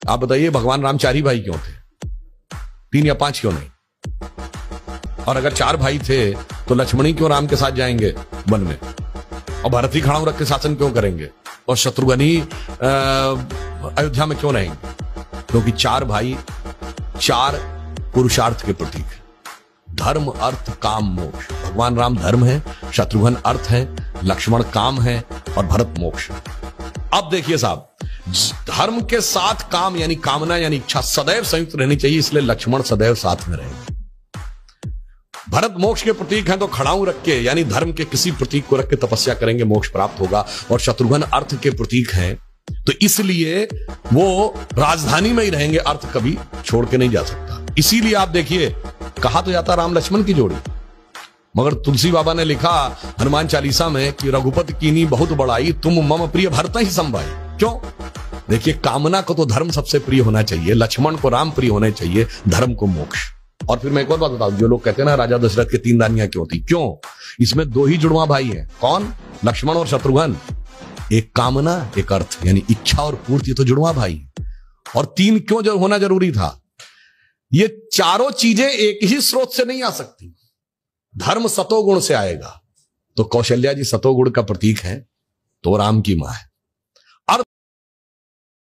आप बताइए भगवान राम 4 ही भाई क्यों थे? 3 या 5 क्यों नहीं? और अगर 4 भाई थे तो लक्ष्मण ही क्यों राम के साथ जाएंगे वन में? और भरत ही खड़ाऊ रख के शासन क्यों करेंगे? और शत्रुघ्न ही अयोध्या में क्यों रहेंगे? क्योंकि 4 भाई 4 पुरुषार्थ के प्रतीक है। धर्म, अर्थ, काम, मोक्ष। भगवान राम धर्म है, शत्रुघ्न अर्थ है, लक्ष्मण काम है और भरत मोक्ष। अब देखिए साहब, धर्म के साथ काम यानी कामना यानी इच्छा सदैव संयुक्त रहनी चाहिए, इसलिए लक्ष्मण सदैव साथ में रहेंगे। भरत मोक्ष के प्रतीक हैं तो खड़ाऊ रख के यानी धर्म के किसी प्रतीक को रख के तपस्या करेंगे, मोक्ष प्राप्त होगा। और शत्रुघ्न अर्थ के प्रतीक हैं तो इसलिए वो राजधानी में ही रहेंगे, अर्थ कभी छोड़ के नहीं जा सकता। इसीलिए आप देखिए कहा तो जाता राम लक्ष्मण की जोड़ी, मगर तुलसी बाबा ने लिखा हनुमान चालीसा में कि रघुपति कीनी बहुत बड़ाई, तुम मम प्रिय भरत ही संभाई। क्यों? देखिए, कामना को तो धर्म सबसे प्रिय होना चाहिए, लक्ष्मण को राम प्रिय होने चाहिए, धर्म को मोक्ष। और फिर मैं एक और बात बताऊं, जो लोग कहते हैं ना राजा दशरथ के 3 रानियां क्यों थी? क्यों? इसमें 2 ही जुड़वा भाई हैं। कौन? लक्ष्मण और शत्रुघ्न। एक कामना, एक अर्थ, यानी इच्छा और पूर्ति, तो जुड़वा भाई। और 3 क्यों जो होना जरूरी था? ये चारों चीजें एक ही स्रोत से नहीं आ सकती। धर्म सतोगुण से आएगा, तो कौशल्या जी सतोगुण का प्रतीक है, तो राम की मां है।